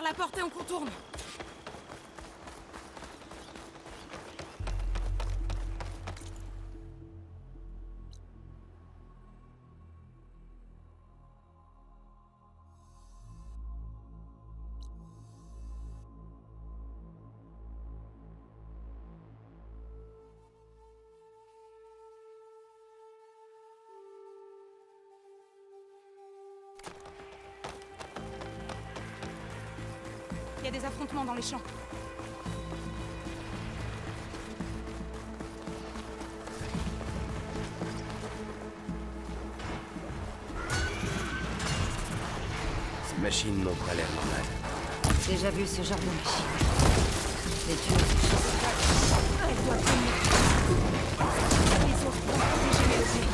par la porte et on contourne. Il y a des affrontements dans les champs. Ces machines n'ont pas l'air normales. Déjà vu ce genre de machine. Les tueurs de chasse. Elle doit venir. Les autres vont protéger Mélodie.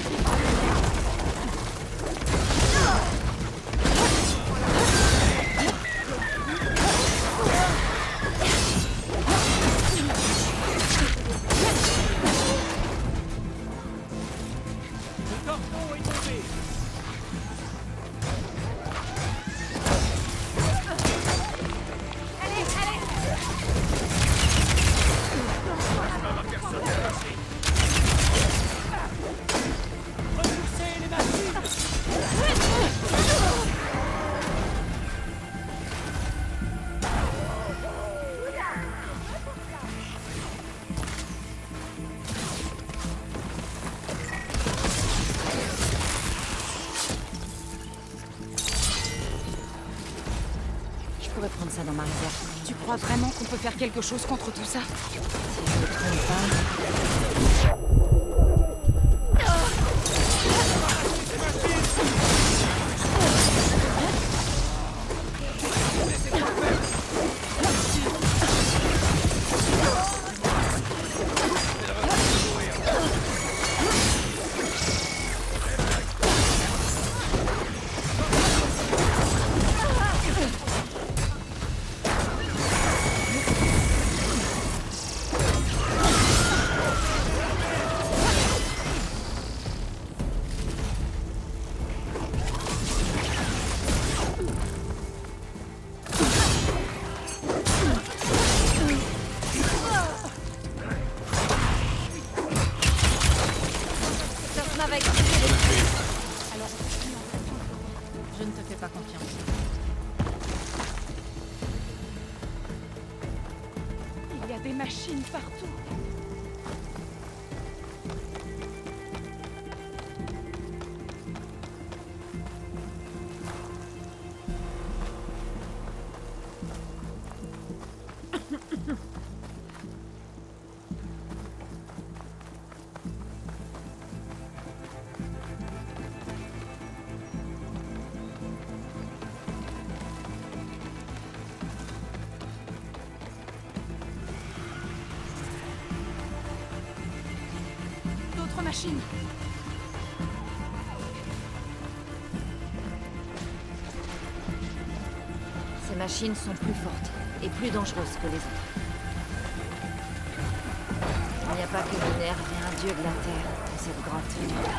Je pourrais prendre ça dans ma réserve. Tu crois vraiment qu'on peut faire quelque chose contre tout ça? Si je me trompe pas... Je ne te fais pas confiance. Il y a des machines partout. Machine. Ces machines sont plus fortes et plus dangereuses que les autres. Il n'y a pas que Minerve et un dieu de la terre dans cette grotte.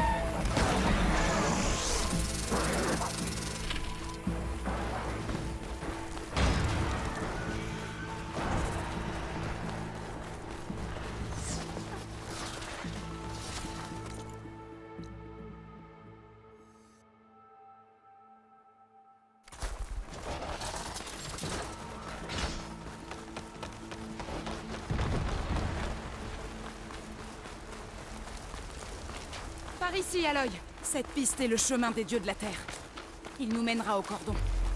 Par ici, Aloy. Cette piste est le chemin des dieux de la Terre. Il nous mènera au cordon.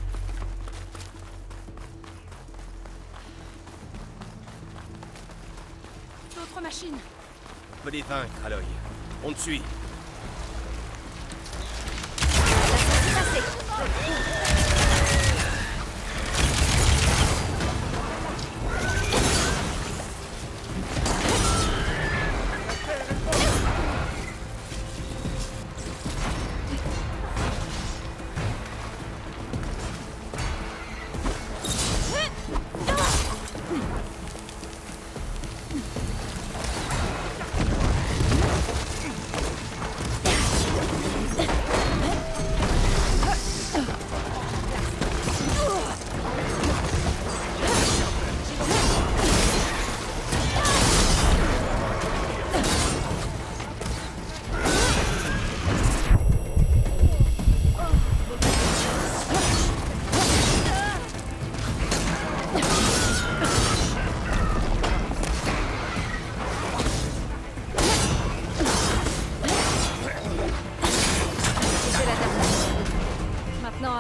D'autres machines. On peut les vaincre, Aloy. On te suit.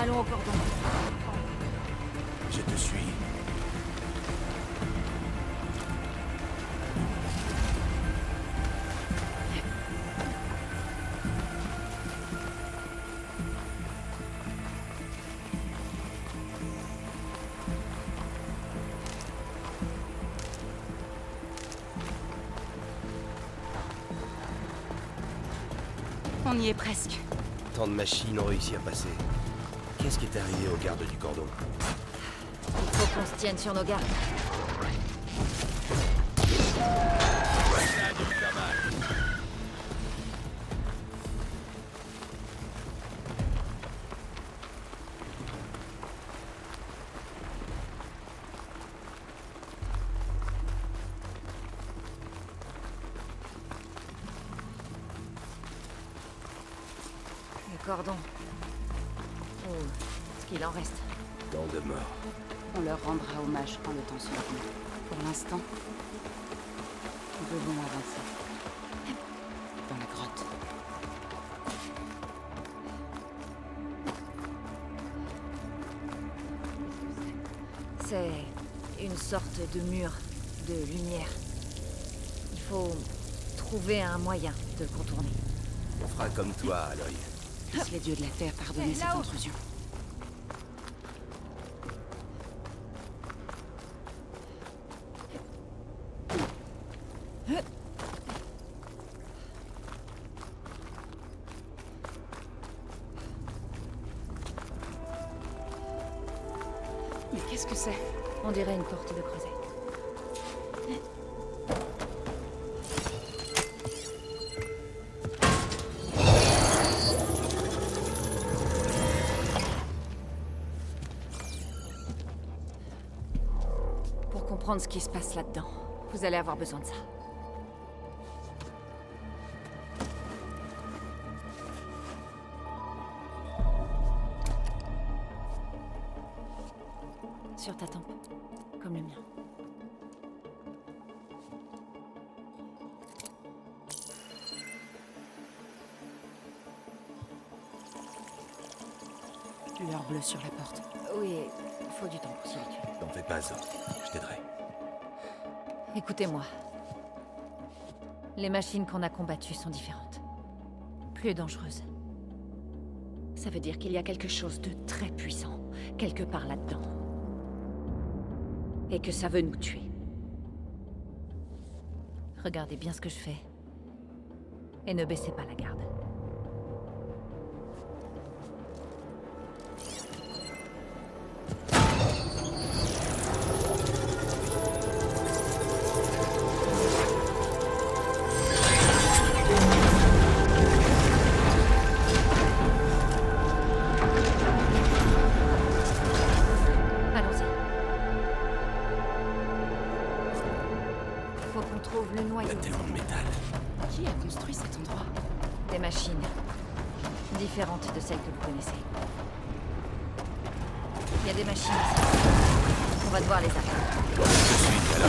Allons au cordon. Je te suis. On y est presque. Tant de machines ont réussi à passer. Qu'est-ce qui est arrivé aux gardes du cordon? Il faut qu'on se tienne sur nos gardes. Le cordon. Ou ce qu'il en reste. Tant de morts. On leur rendra hommage quand le temps sera venu. Pour l'instant, nous devons avancer. Dans la grotte. C'est une sorte de mur de lumière. Il faut trouver un moyen de le contourner. On fera comme toi, Aloy. Puisse les dieux de la Terre pardonner cette intrusion. Mais qu'est-ce que c'est? On dirait une porte de creuset. Pour comprendre ce qui se passe là-dedans, vous allez avoir besoin de ça. Sur ta tempe, comme le mien. Lueur bleue sur la porte. Oui, il faut du temps pour s'y habituer. T'en fais pas, Zo. Je t'aiderai. Écoutez-moi. Les machines qu'on a combattues sont différentes. Plus dangereuses. Ça veut dire qu'il y a quelque chose de très puissant, quelque part là-dedans. Et que ça veut nous tuer. Regardez bien ce que je fais. Et ne baissez pas la garde. Allons-y. Faut qu'on trouve le noyau. Il y a tellement de métal. Qui a construit cet endroit? Des machines. Différentes de celles que vous connaissez. Il y a des machines ici. On va devoir les arrêter.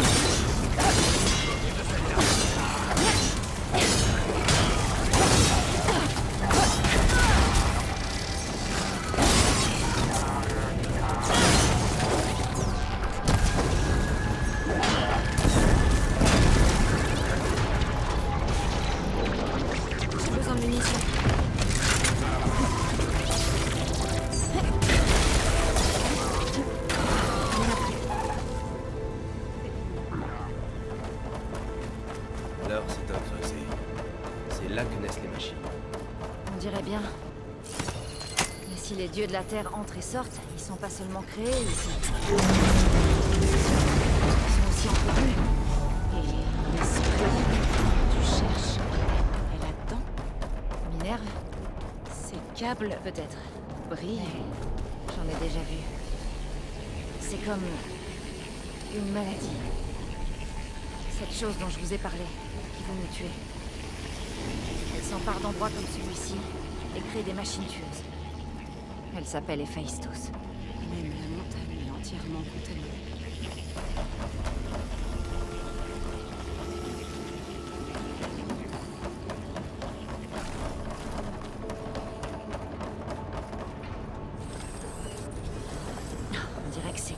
J'ai besoin de munitions. Alors, c'est un creuset. C'est là que naissent les machines. On dirait bien. Mais si les dieux de la Terre entrent et sortent, ils sont pas seulement créés ici. Ils sont aussi entretenus. Et l'esprit que tu cherches est là-dedans? Minerve, Ces câbles peut-être. brillent. J'en ai déjà vu. C'est comme une maladie. Cette chose dont je vous ai parlé, qui veut nous tuer. Elle s'empare d'endroits comme celui-ci et crée des machines tueuses. Elle s'appelle Héphaïstos. Même la montagne est entièrement contaminée.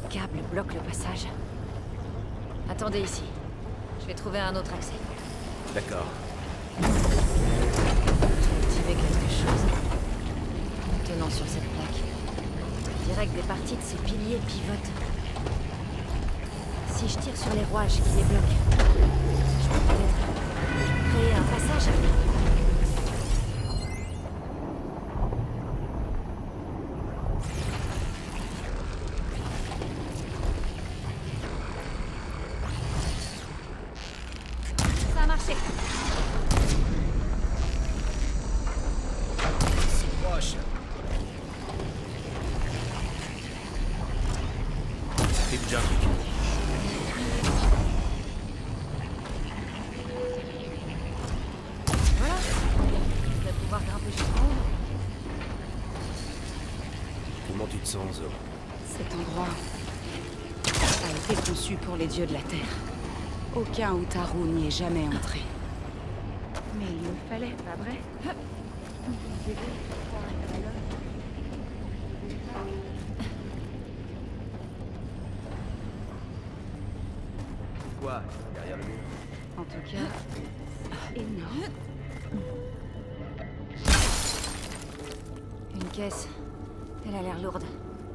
câbles bloquent le passage. Attendez ici. Je vais trouver un autre accès. D'accord. J'ai activé quelque chose. En tenant sur cette plaque. On dirait que des parties de ces piliers pivotent. Si je tire sur les rouages qui les bloquent, je peux peut-être créer un passage. Ça a marché. C'est proche. Fais déjà un truc. Voilà. Je vais pouvoir grimper jusqu'en haut. Comment tu te sens, Zo? Cet endroit a été conçu pour les dieux de la Terre. Aucun Utaru n'y est jamais entré. Mais il le fallait, pas vrai? Quoi? Derrière le mur? En tout cas, énorme. Une caisse. Elle a l'air lourde.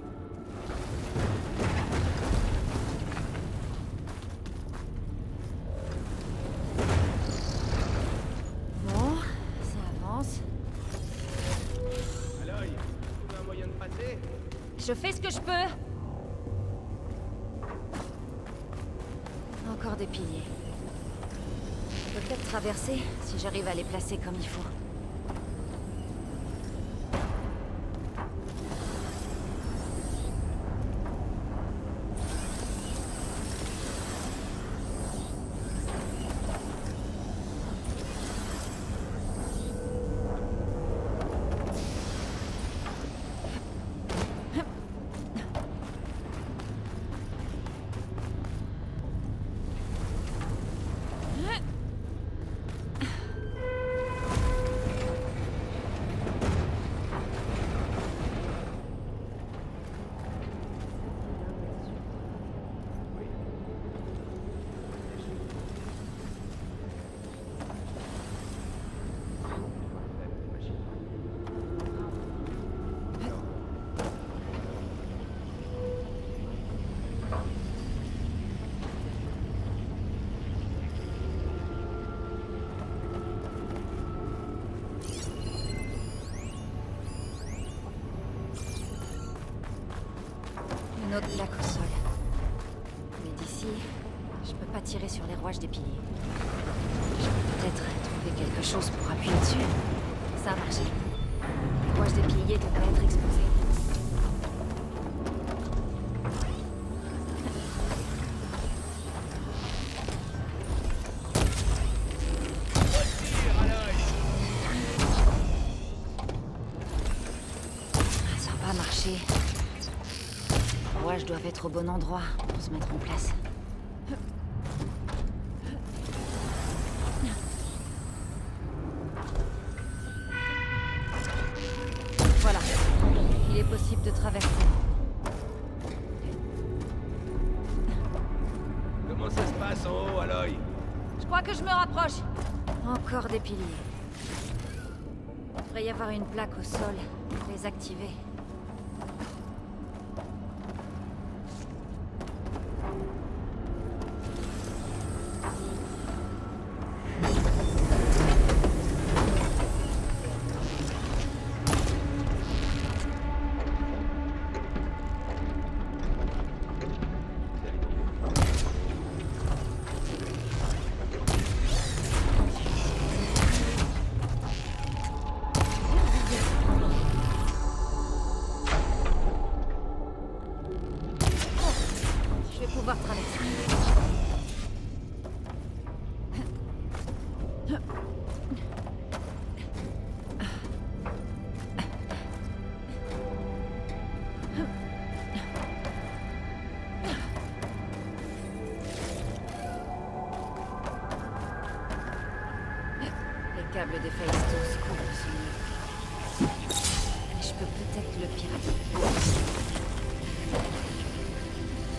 Bon, ça avance. Aloy, trouve un moyen de passer? Je fais ce que je peux. Encore des piliers. Je peux peut-être traverser si j'arrive à les placer comme il faut. Une autre plaque au sol. Mais d'ici, je peux pas tirer sur les rouages des piliers. Je peux peut-être trouver quelque chose pour appuyer dessus. Ça a marché. Les rouages des piliers devraient être exposés. Ça va marcher. Les rouages doivent être au bon endroit pour se mettre en place. Voilà. Il est possible de traverser. Comment ça se passe en haut, Aloy? Je crois que je me rapproche. Encore des piliers. Il devrait y avoir une plaque au sol pour les activer. Je vais pouvoir traverser. Les câbles des Phaistos couvrent ce mur. Mais je peux peut-être le pirater.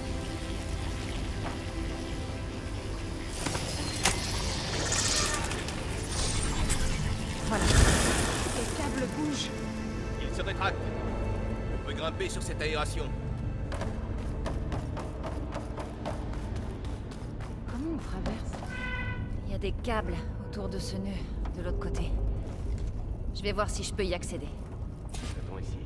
On peut grimper sur cette aération. Comment on traverse? Il y a des câbles autour de ce nœud, de l'autre côté. Je vais voir si je peux y accéder. Attends ici.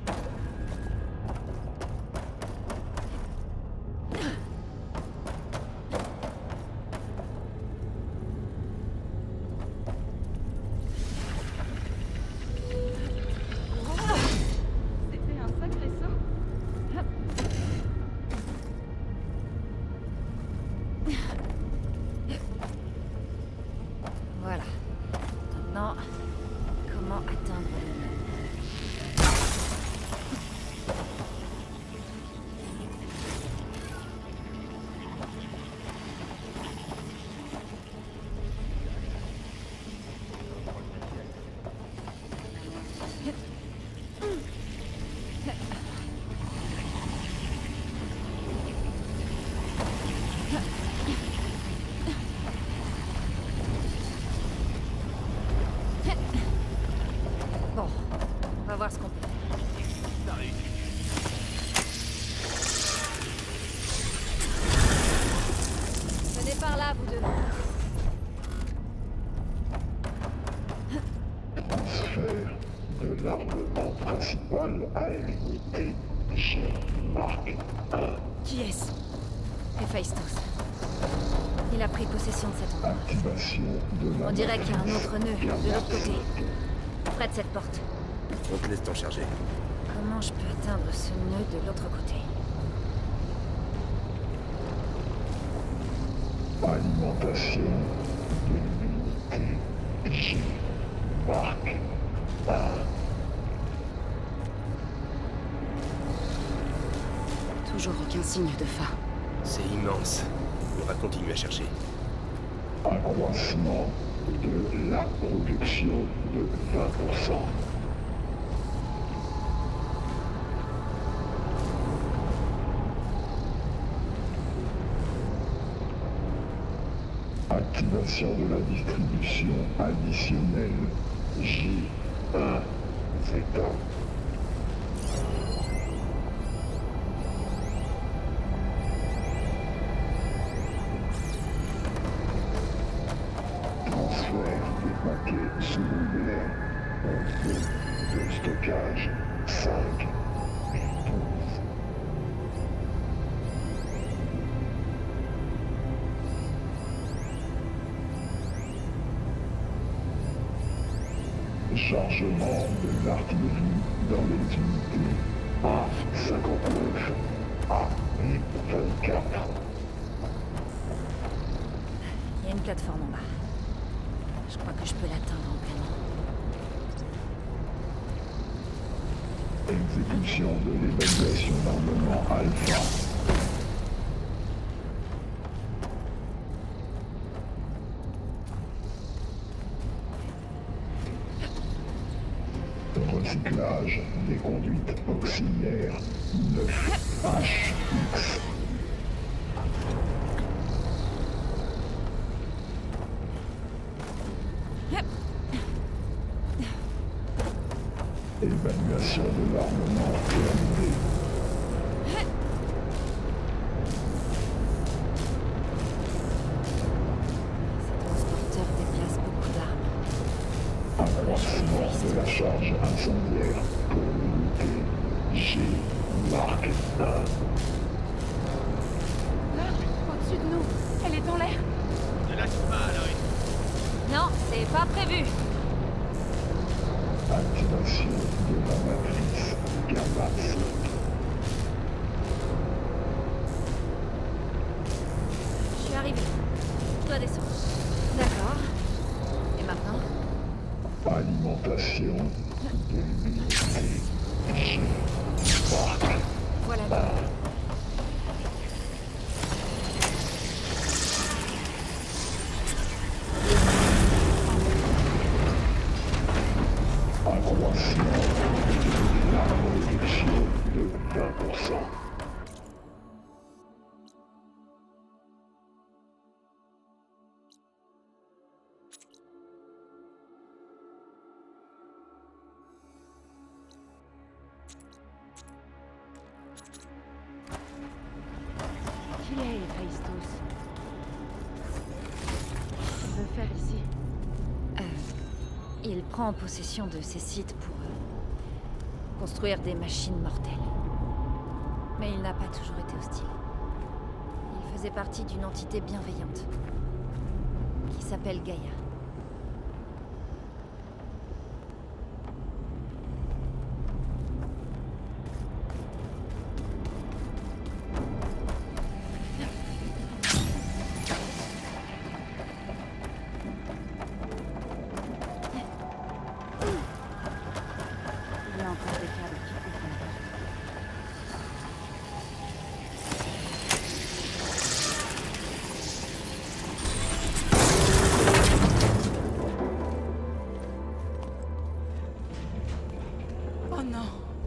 C'était un sacré saut. Voilà. Maintenant, comment atteindre le nœud? Bon, on va voir ce qu'on peut faire. Venez par là, vous deux. Transfert de l'armement principal à l'unité G Mark 1. Qui est-ce? Héphaïstos. Il a pris possession de cet endroit. Activation de la On dirait qu'il y a un autre nœud, de l'autre côté. Gamma. Près de cette porte. On te laisse t'en charger. Comment je peux atteindre ce nœud de l'autre côté? Alimentation de l'unité G Mark 1. Toujours aucun signe de phare. C'est immense. On va continuer à chercher. Accroissement de la production de 20%. Activation de la distribution additionnelle J1 Zeta. Transfert des paquets secondaires en zone de stockage 5 et 12. Chargement de l'artillerie dans les unités A59 à 24. Il y a une plateforme en bas. Je crois que je peux l'atteindre en planant. Exécution de l'évaluation d'armement Alpha. Recyclage des conduites auxiliaires 9HX. Évaluation de l'armement terminée. Ces transporteurs déplacent beaucoup d'armes. Accroissement de la charge incendiaire pour l'unité G Mark 1. Là, au-dessus de nous. Elle est en l'air. Ne lâche pas, Aloy. Non, c'est pas prévu. Activation de la matrice Gamma 5. Je suis arrivé. Je dois descendre. D'accord. Et maintenant? Alimentation de l'unité G Mark. Voilà le nœud. Accroissement de la production de 20%. Il prend possession de ces sites pour construire des machines mortelles. Mais il n'a pas toujours été hostile. Il faisait partie d'une entité bienveillante qui s'appelle Gaïa. Il y a encore des câbles qui couvrent la porte. Oh non!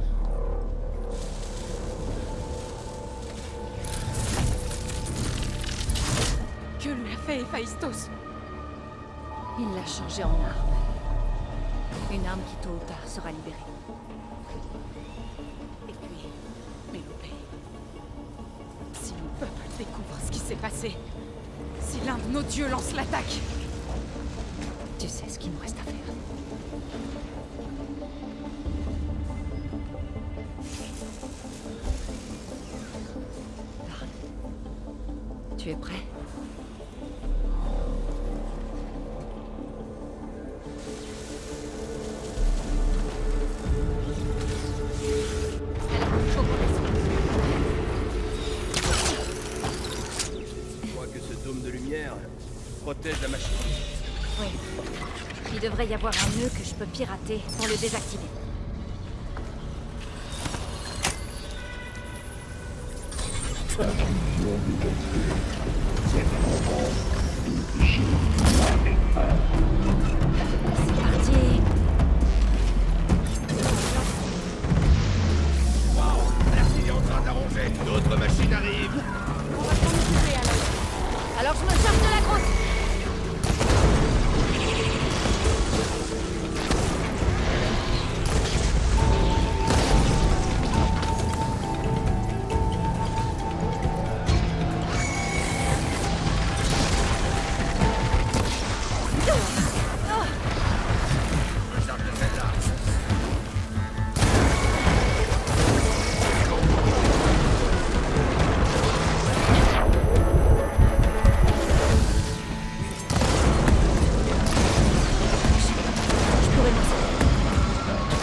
Que lui a fait Héphaïstos? Il l'a changé en arme. Une arme qui, tôt ou tard, sera libérée. Et puis, Mélopée. Si mon peuple découvre ce qui s'est passé, si l'un de nos dieux lance l'attaque, Tu sais ce qu'il nous reste à faire. Parle. Tu es prêt? Je crois que ce dôme de lumière protège la machine. Oui. Il devrait y avoir un nœud que je peux pirater pour le désactiver. C'est parti. Merci, est en train d'arranger. D'autres machines arrivent. on va s'en occuper alors. Alors je me charge de la grosse. Je charge de celle-là. Je pourrais m'en sortir.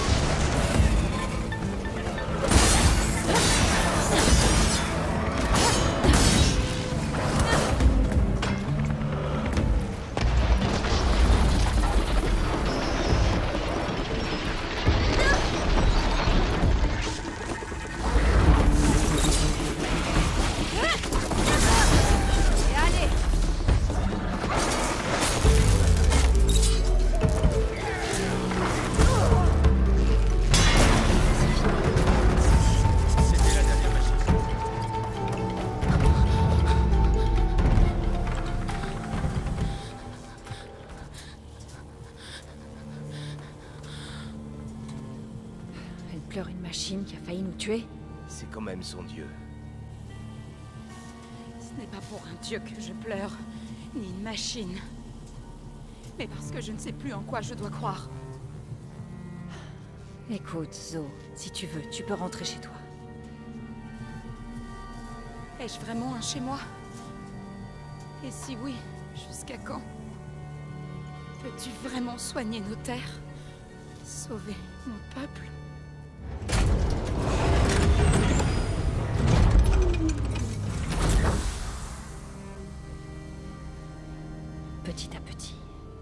Et allez. C'était la dernière machine. Elle pleure une machine qui a failli nous tuer. C'est quand même son dieu. Ce n'est pas pour un dieu que je pleure, ni une machine. Mais parce que je ne sais plus en quoi je dois croire. Écoute, Zo, si tu veux, tu peux rentrer chez toi. Ai-je vraiment un chez moi? Et si oui, jusqu'à quand? Peux-tu vraiment soigner nos terres? Sauver mon peuple? Petit à petit.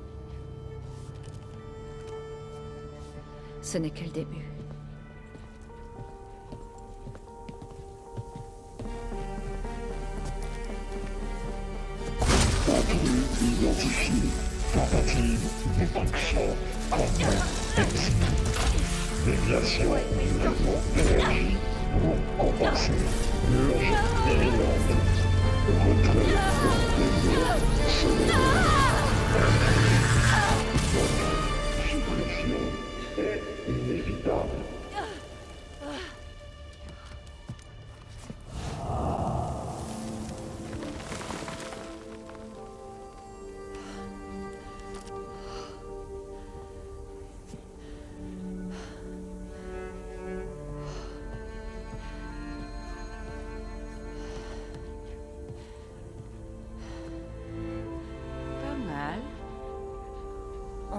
Ce n'est que le début. Identifié. Tentative d'évacuation. Contact exit. Déviation du réseau d'énergie pour compenser l'urgence délirante. Retrait des réseaux secondaires. Votre suppression est inévitable.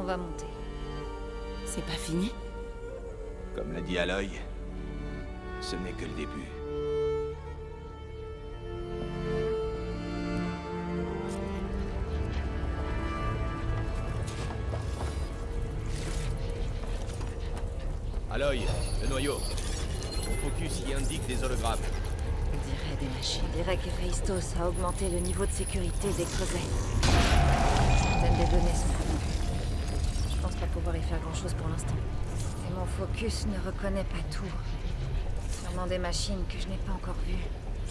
va monter. C'est pas fini? Comme l'a dit Aloy, ce n'est que le début. Aloy, le noyau. Mon focus y indique des hologrammes. On dirait des machines. On dirait qu'Héphaïstos a augmenté le niveau de sécurité des creusets. Certaines des données sont fournies. Je pense pas pouvoir y faire grand-chose pour l'instant. Et mon focus ne reconnaît pas tout. Sûrement des machines que je n'ai pas encore vues.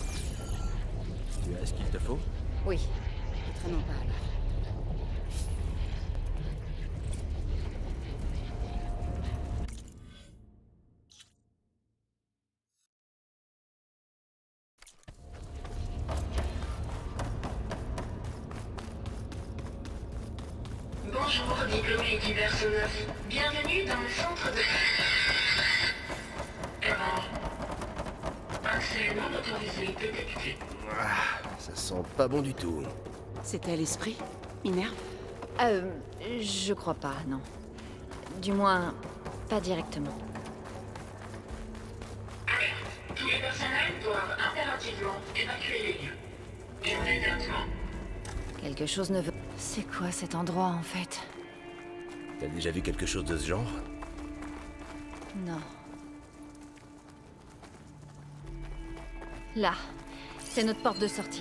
Tu as ce qu'il te faut? Oui. Ne traînons pas alors. Bonjour, diplômés du personnel. Bienvenue dans le centre de... Erreur. Accès non autorisé détecté. Ah, ça sent pas bon du tout. C'était à l'esprit, Minerve? Je crois pas, non. Du moins, pas directement. Alerte. Tous les personnels doivent impérativement évacuer les lieux. Immédiatement. Quelque chose ne veut... C'est quoi cet endroit, en fait? T'as déjà vu quelque chose de ce genre? Non. Là. C'est notre porte de sortie.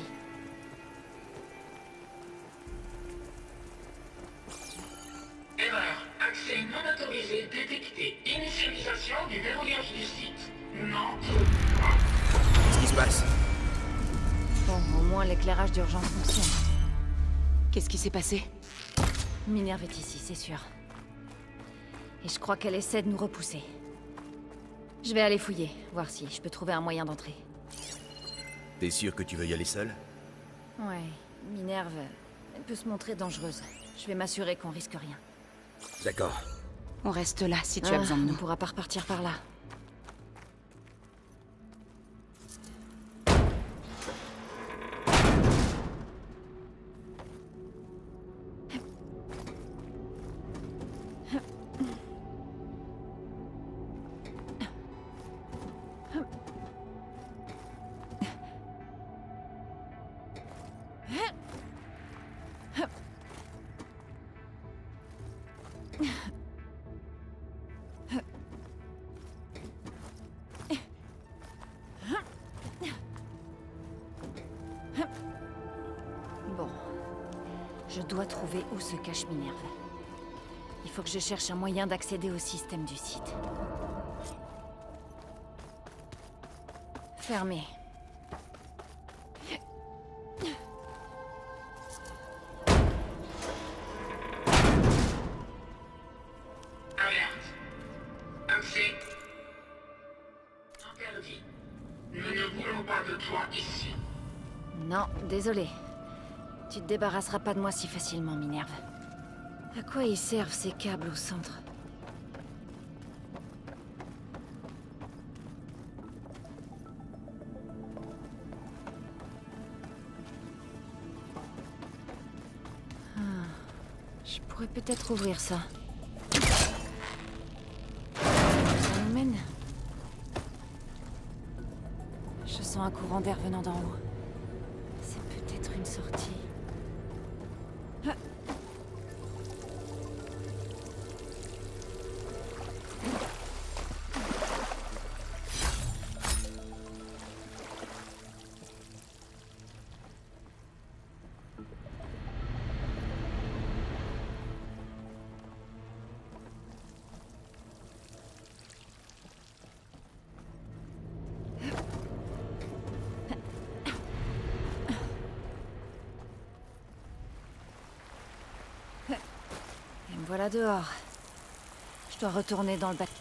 Erreur. Accès non autorisé détecté. Initialisation du verrouillage du site. Non. Qu'est-ce qui se passe? Bon, au moins l'éclairage d'urgence fonctionne. Qu'est-ce qui s'est passé? Minerve est ici, c'est sûr. Et je crois qu'elle essaie de nous repousser. Je vais aller fouiller, voir si je peux trouver un moyen d'entrer. T'es sûr que tu veux y aller seul? Ouais, Minerve, elle peut se montrer dangereuse. Je vais m'assurer qu'on risque rien. D'accord. On reste là si tu as besoin de On nous. ne pourra pas repartir par là. Bon. Je dois trouver où se cache Minerve. Il faut que je cherche un moyen d'accéder au système du site. Fermé. Alerte. Accès interdit. Nous ne voulons pas de toi ici. Non, désolé. Tu te débarrasseras pas de moi si facilement, Minerve. À quoi ils servent ces câbles au centre? Je pourrais peut-être ouvrir ça. Ça nous mène. Je sens un courant d'air venant d'en haut. C'est peut-être une sortie. Et me voilà dehors. Je dois retourner dans le bac.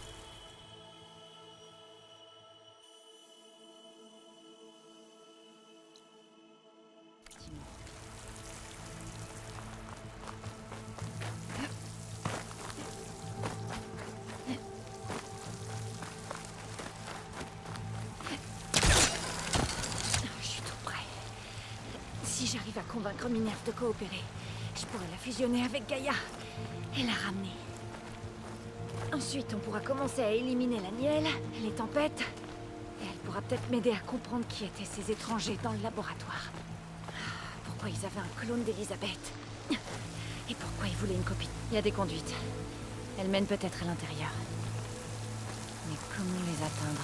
Je suis tout près. Si j'arrive à convaincre Minerve de coopérer, je pourrais la fusionner avec Gaïa. Et la ramener. Ensuite, on pourra commencer à éliminer la Nielle, les tempêtes. Et elle pourra peut-être m'aider à comprendre qui étaient ces étrangers dans le laboratoire. Pourquoi ils avaient un clone d'Elisabeth. Et pourquoi ils voulaient une copie. Il y a des conduites. Elles mènent peut-être à l'intérieur. Mais comment les atteindre?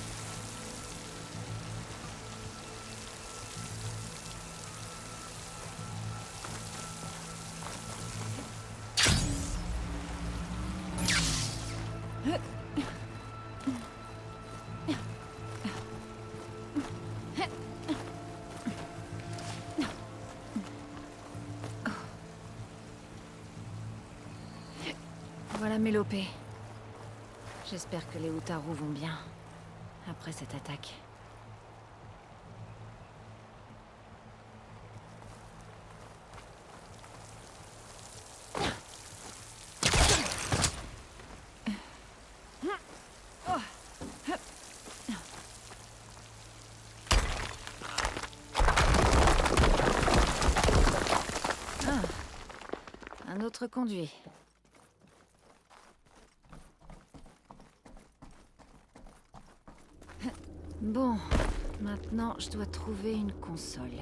Voilà Mélopée. J'espère que les Utaru vont bien, après cette attaque. Ah, un autre conduit. Bon, maintenant je dois trouver une console.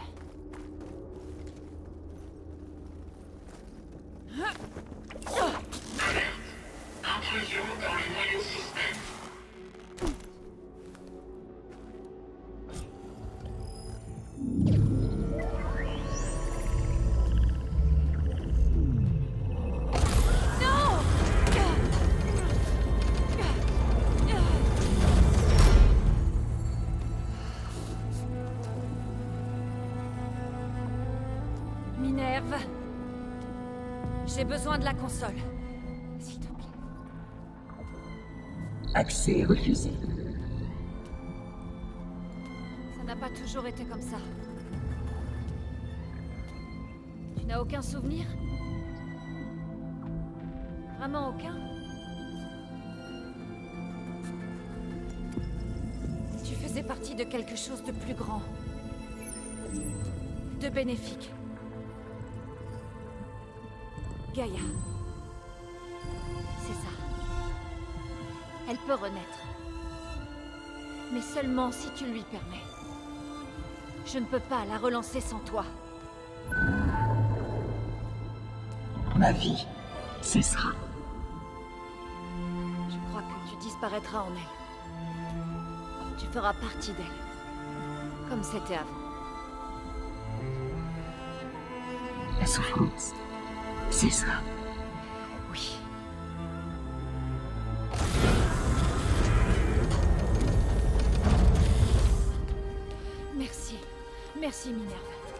Intrusion dans le noyau système. Minerve, j'ai besoin de la console. S'il te plaît. Accès refusé. Ça n'a pas toujours été comme ça. Tu n'as aucun souvenir? Vraiment aucun? Tu faisais partie de quelque chose de plus grand. De bénéfique. Gaïa. C'est ça. Elle peut renaître. Mais seulement si tu lui permets. Je ne peux pas la relancer sans toi. Ma vie cessera. Je crois que tu disparaîtras en elle. Tu feras partie d'elle. Comme c'était avant. La souffrance cessera. Oui. Merci. Merci, Minerve.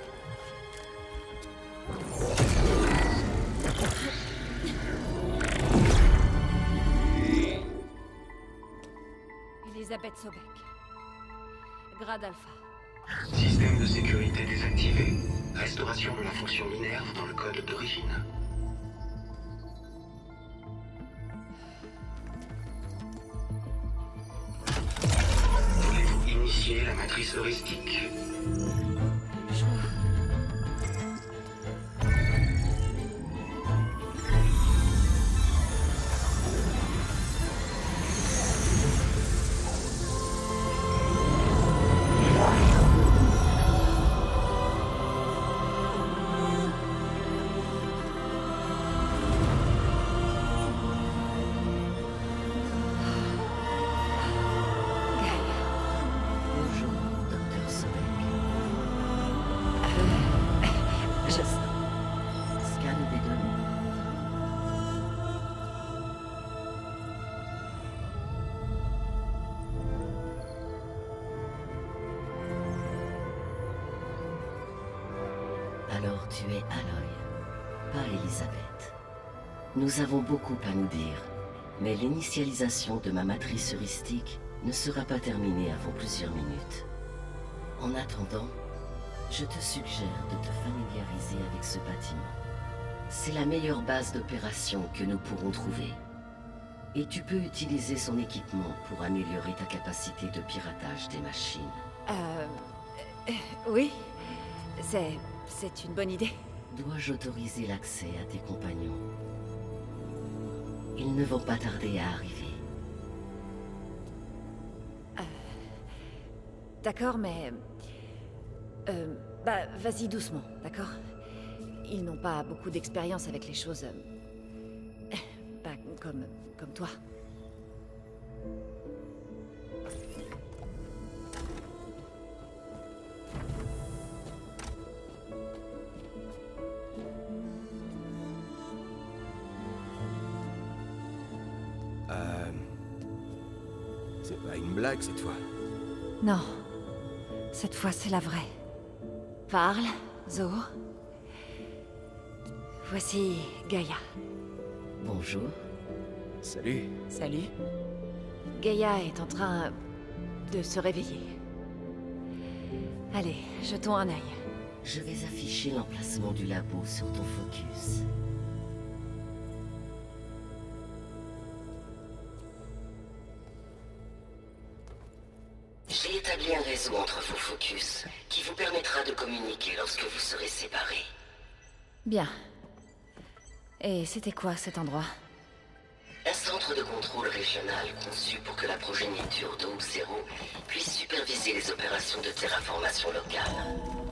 Elisabeth Sobek. Grade Alpha. Système de sécurité désactivé. Restauration de la fonction Minerve dans le code d'origine. Voulez-vous initier la matrice heuristique? Bonjour, Dr. Sobek. Scan des données. Alors tu es Aloy, pas Elisabeth. Nous avons beaucoup à nous dire, mais l'initialisation de ma matrice heuristique ne sera pas terminée avant plusieurs minutes. En attendant, je te suggère de te familiariser avec ce bâtiment. C'est la meilleure base d'opération que nous pourrons trouver. Et tu peux utiliser son équipement pour améliorer ta capacité de piratage des machines. Oui. C'est une bonne idée. Dois-je autoriser l'accès à tes compagnons? Ils ne vont pas tarder à arriver. D'accord, mais... bah, vas-y doucement, d'accord? Ils n'ont pas beaucoup d'expérience avec les choses... pas comme toi. C'est pas une blague cette fois. Non. Cette fois, c'est la vraie. Parle, Zo. Voici Gaïa. Bonjour. Salut. Salut. Gaïa est en train de se réveiller. Allez, jetons un œil. Je vais afficher l'emplacement du labo sur ton focus. J'ai établi un réseau entre vos focus qui vous permettra de communiquer lorsque vous serez séparés. Bien. Et c'était quoi cet endroit? Un centre de contrôle régional conçu pour que la progéniture d'Hope Zero puisse superviser les opérations de terraformation locale.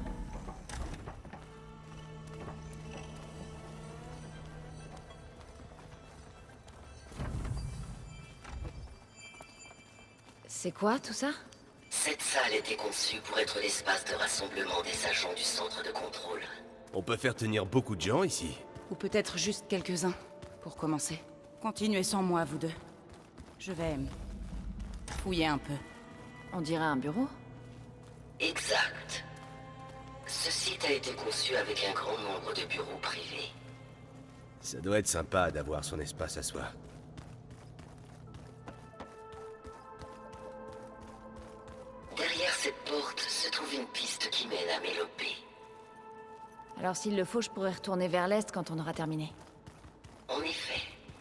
C'est quoi tout ça? Cette salle était conçue pour être l'espace de rassemblement des agents du centre de contrôle. On peut faire tenir beaucoup de gens ici. Ou peut-être juste quelques-uns, pour commencer. Continuez sans moi, vous deux. Je vais... fouiller un peu. On dirait un bureau? Exact. Ce site a été conçu avec un grand nombre de bureaux privés. Ça doit être sympa d'avoir son espace à soi. Derrière cette porte se trouve une piste qui mène à Mélopée. Alors s'il le faut, je pourrais retourner vers l'est quand on aura terminé. En effet.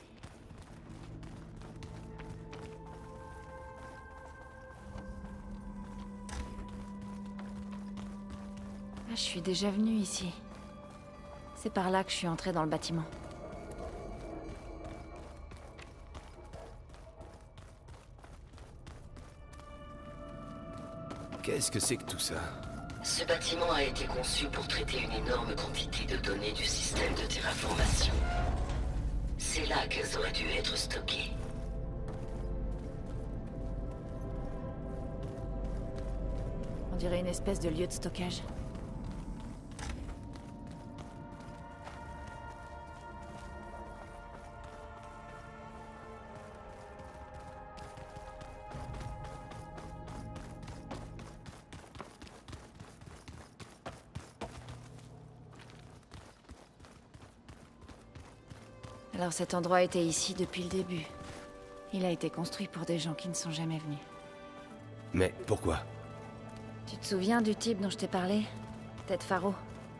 Ah, je suis déjà venue ici. C'est par là que je suis entrée dans le bâtiment. Qu'est-ce que c'est que tout ça? Ce bâtiment a été conçu pour traiter une énorme quantité de données du système de terraformation. C'est là qu'elles auraient dû être stockées. On dirait une espèce de lieu de stockage. Alors cet endroit était ici depuis le début. Il a été construit pour des gens qui ne sont jamais venus. Mais pourquoi? Tu te souviens du type dont je t'ai parlé? Ted Faro.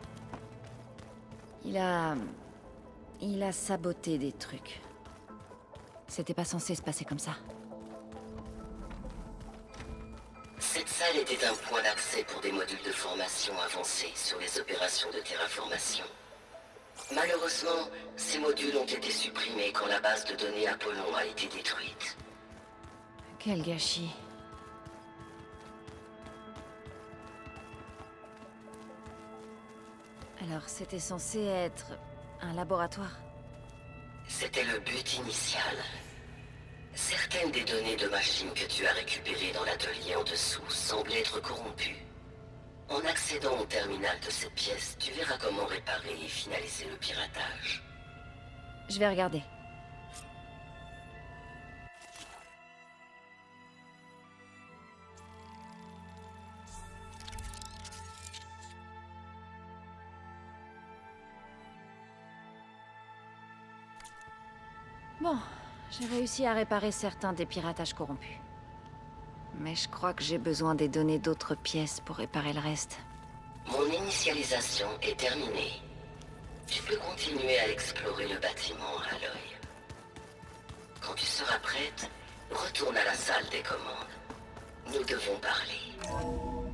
Il a saboté des trucs. C'était pas censé se passer comme ça. Cette salle était un point d'accès pour des modules de formation avancés sur les opérations de terraformation. Malheureusement, ces modules ont été supprimés quand la base de données Apollon a été détruite. Quel gâchis. Alors, c'était censé être un laboratoire? C'était le but initial. Certaines des données de machines que tu as récupérées dans l'atelier en dessous semblent être corrompues. En accédant au terminal de cette pièce, tu verras comment réparer et finaliser le piratage. Je vais regarder. Bon, j'ai réussi à réparer certains des piratages corrompus. Mais je crois que j'ai besoin des données d'autres pièces pour réparer le reste. Mon initialisation est terminée. Tu peux continuer à explorer le bâtiment à l'œil. Quand tu seras prête, retourne à la salle des commandes. Nous devons parler.